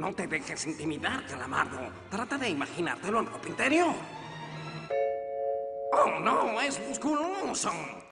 No te dejes intimidar, Calamardo. Trata de imaginártelo en ropa interior. ¡Oh, no! ¡Es musculoso!